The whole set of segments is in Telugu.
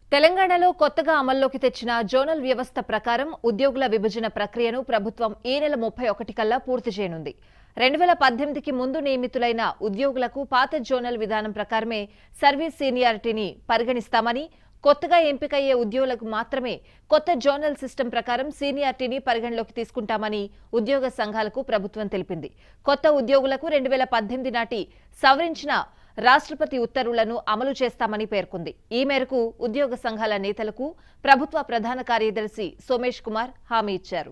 తెలంగాణలో కొత్తగా అమల్లోకి తెచ్చిన జోనల్ వ్యవస్థ ప్రకారం ఉద్యోగుల విభజన ప్రక్రియను ప్రభుత్వం ఈ నెల 31 కల్లా పూర్తి చేయనుంది. 2018కి ముందు నియమితులైన ఉద్యోగులకు పాత జోనల్ విధానం ప్రకారమే సర్వీస్ సీనియారిటీని పరిగణిస్తామని, కొత్తగా ఎంపికయ్యే ఉద్యోగులకు మాత్రమే కొత్త జోనల్ సిస్టమ్ ప్రకారం సీనియారిటీని పరిగణలోకి తీసుకుంటామని ఉద్యోగ సంఘాలకు ప్రభుత్వం తెలిపింది. కొత్త ఉద్యోగులకు 2018 నాటి సవరించిన రాష్ట్రపతి ఉత్తర్వులను అమలు చేస్తామని పేర్కొంది. ఈ మేరకు ఉద్యోగ సంఘాల నేతలకు ప్రభుత్వ ప్రధాన కార్యదర్శి సోమేష్ కుమార్ హామీ ఇచ్చారు.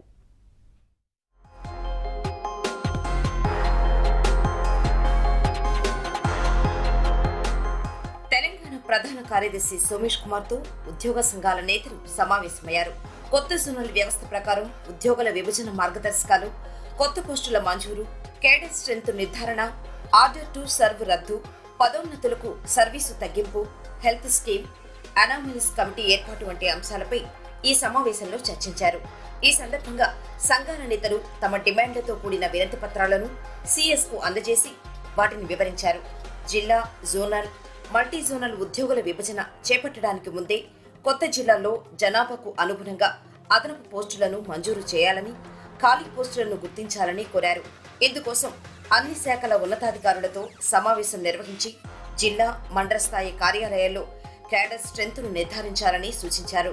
తెలంగాణ ప్రధాన కార్యదర్శి సోమేష్ కుమార్ తో ఉద్యోగ సంఘాల నేతలు సమావేశమయ్యారు. కొత్త జోనల్ వ్యవస్థ ప్రకారం ఉద్యోగుల విభజన మార్గదర్శకాలు, కొత్త పోస్టుల మంజూరు, కేడర్ స్ట్రెంత్ నిర్ధారణ, ఆర్డర్ టు సర్వ్ రద్దు, పదోన్నతులకు సర్వీసు తగ్గింపు, హెల్త్ స్కీమ్, అనామలీస్ కమిటీ ఏర్పాటు వంటి అంశాలపై ఈ సమావేశంలో చర్చించారు. ఈ సందర్భంగా సంఘాల నేతలు తమ డిమాండ్లతో కూడిన వినతి పత్రాలను సీఎస్ కు అందజేసి వాటిని వివరించారు. జిల్లా, జోనల్, మల్టీ జోనల్ ఉద్యోగుల విభజన చేపట్టడానికి ముందే కొత్త జిల్లాల్లో జనాభాకు అనుగుణంగా అదనపు పోస్టులను మంజూరు చేయాలని, ఖాళీ పోస్టులను గుర్తించాలని కోరారు. ఇందుకోసం అన్ని శాఖల ఉన్నతాధికారులతో సమావేశం నిర్వహించి జిల్లా, మండల స్థాయి కార్యాలయాల్లో క్యాడర్ స్ట్రెంత్ను నిర్ధారించాలని సూచించారు.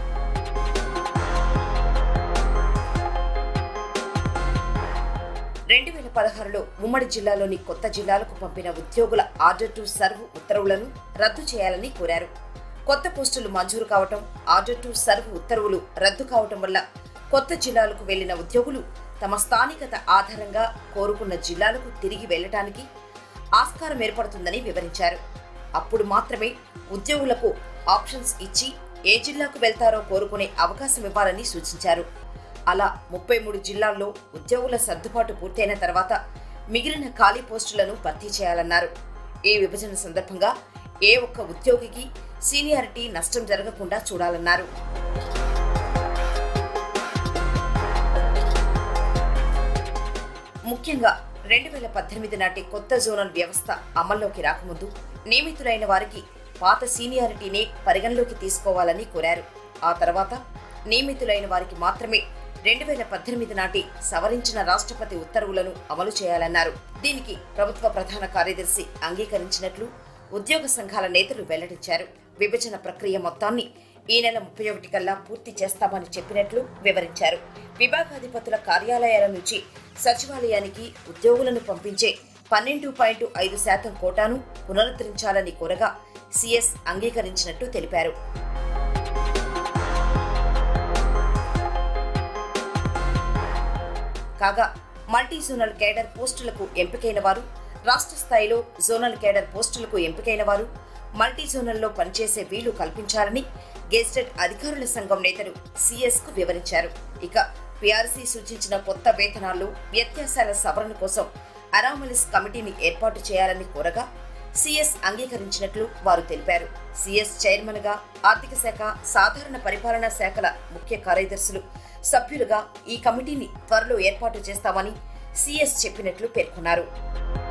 ఉమ్మడి జిల్లాలోని కొత్త జిల్లాలకు పంపిన ఉద్యోగుల ఆర్డర్ టు సర్వ్ ఉత్తర్వులను రద్దు చేయాలని కోరారు. కొత్త పోస్టులు మంజూరు కావటం, ఆర్డర్ టు సర్వ్ ఉత్తర్వులు రద్దు కావటం వల్ల కొత్త జిల్లాలకు వెళ్లిన ఉద్యోగులు తమ స్థానికత ఆధారంగా కోరుకున్న జిల్లాలకు తిరిగి వెళ్లటానికి ఆస్కారం ఏర్పడుతుందని వివరించారు. అప్పుడు మాత్రమే ఉద్యోగులకు ఆప్షన్స్ ఇచ్చి ఏ జిల్లాకు వెళ్తారో కోరుకునే అవకాశం ఇవ్వాలని సూచించారు. అలా 33 జిల్లాల్లో ఉద్యోగుల సర్దుబాటు పూర్తయిన తర్వాత మిగిలిన ఖాళీ పోస్టులను భర్తీ చేయాలన్నారు. ఈ విభజన సందర్భంగా ఏ ఒక్క ఉద్యోగికి సీనియారిటీ నష్టం జరగకుండా చూడాలన్నారు. ముఖ్యంగా 2018 నాటి కొత్త జోనల్ వ్యవస్థ అమల్లోకి రాకముందు నియమితులైన వారికి పాత సీనియారిటీనే పరిగణలోకి తీసుకోవాలని కోరారు. ఆ తర్వాత నియమితులైన వారికి మాత్రమే 2018 నాటి సవరించిన రాష్ట్రపతి ఉత్తర్వులను అమలు చేయాలన్నారు. దీనికి ప్రభుత్వ ప్రధాన కార్యదర్శి అంగీకరించినట్లు ఉద్యోగ సంఘాల నేతలు వెల్లడించారు. విభజన ప్రక్రియ మొత్తాన్ని ఈ నెల 31 కల్లా పూర్తి చేస్తామని చెప్పినట్లు వివరించారు. విభాగాధిపతుల కార్యాలయాల నుంచి సచివాలయానికి ఉద్యోగులను పంపించే 12.5% కోటాను పునరుద్ధరించాలని కోరగా సీఎస్ అంగీకరించినట్టు తెలిపారు. కాగా మల్టీ జోనల్ కేడర్ పోస్టులకు ఎంపికైన వారు, రాష్ట్ర స్థాయిలో జోనల్ కేడర్ పోస్టులకు ఎంపికైన వారు మల్టీ జోనల్లో పనిచేసే వీలు కల్పించాలని గెజిటెడ్ అధికారుల సంఘం నేతలు సీఎస్ కు వివరించారు. ఇక పీఆర్సీ సూచించిన కొత్త వేతనాల్లో వ్యత్యాసాల సవరణ కోసం అనామలీస్ కమిటీని ఏర్పాటు చేయాలని కోరగా సీఎస్ అంగీకరించినట్లు వారు తెలిపారు. సీఎస్ చైర్మన్ గా ఆర్థిక శాఖ, సాధారణ పరిపాలనా శాఖల ముఖ్య కార్యదర్శులు సభ్యులుగా ఈ కమిటీని త్వరలో ఏర్పాటు చేస్తామని సీఎస్ చెప్పినట్లు పేర్కొన్నారు.